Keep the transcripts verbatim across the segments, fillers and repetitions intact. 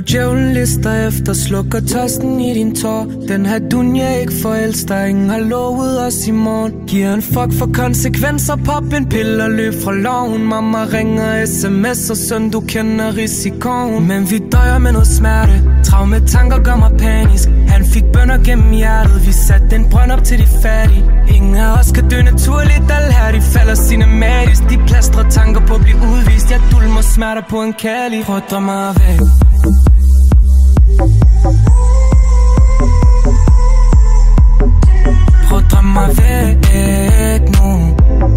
djævlen lister efter, slukker tørsten i din tår. Den her dunja ikke forelsker, ingen har lovet os i morgen. Giver en fuck for konsekvenser, pop en pille og løb fra loven. Mamma ringer, sms'er, søn du kender risikoen. Men vi døjer med noget smerte, traume tanker gør mig panisk. Han fik bønner gennem hjertet, vi satte en brønd op til de fattige. Ingen af os kan dø naturligt, alle her de falder cinematisk. De plastrer tanker på at blive udvist, jeg dulmer smerter på en kærlig. Prøv at drømme mig væk. Prøv at drømme mig væk nu.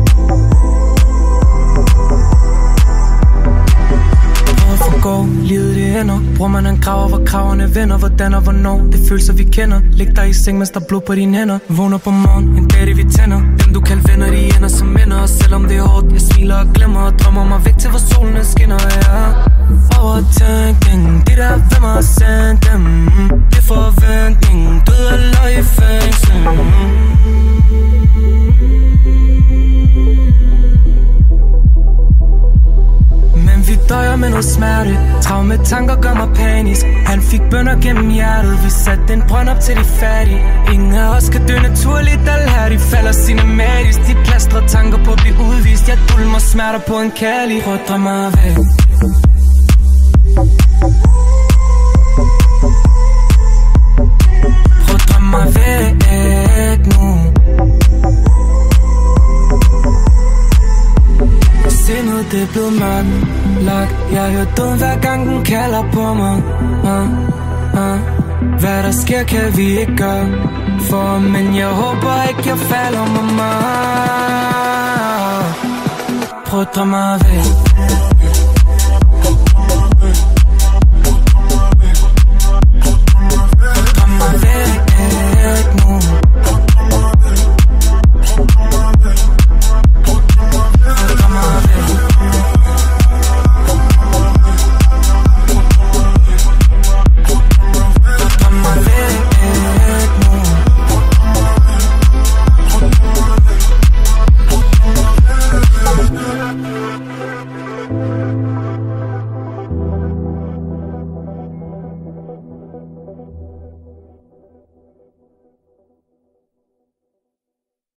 Prøv at forgå, livet det ender. Bror man han graver, hvor kraverne vender. Hvordan og hvornår, det følelser vi kender. Læg dig i seng, mens der blod på dine hænder. Vågner på morgen, en dag det vi tænder. Dem du kan venner, de ender som minder. Og selvom det er hårdt, jeg smiler og glemmer. Og drømmer mig væk til hvor solen skinner, ja. Overtænking, det der hvem har sendt dem. Det er forventning, død eller i fængsel. Men vi døjer med noget smerte, traume tanker gør mig panisk. Han fik bønner gennem hjertet, vi satte en brønd op til de fattige. Ingen af os kan dø naturligt, alle her de falder cinematisk. De plastrer tanker på at blive udvist, jeg dulmer smerter på en kærlig. Prøv at drømme mig væk. Prøv at drømme mig væk nu. Sindet det er blevet mørkt. Jeg hører døden hver gang den kalder på mig. uh, uh. Hvad der sker kan vi ikke gøre for, men jeg håber ikke jeg falder med mig. Prøv at drømme mig væk.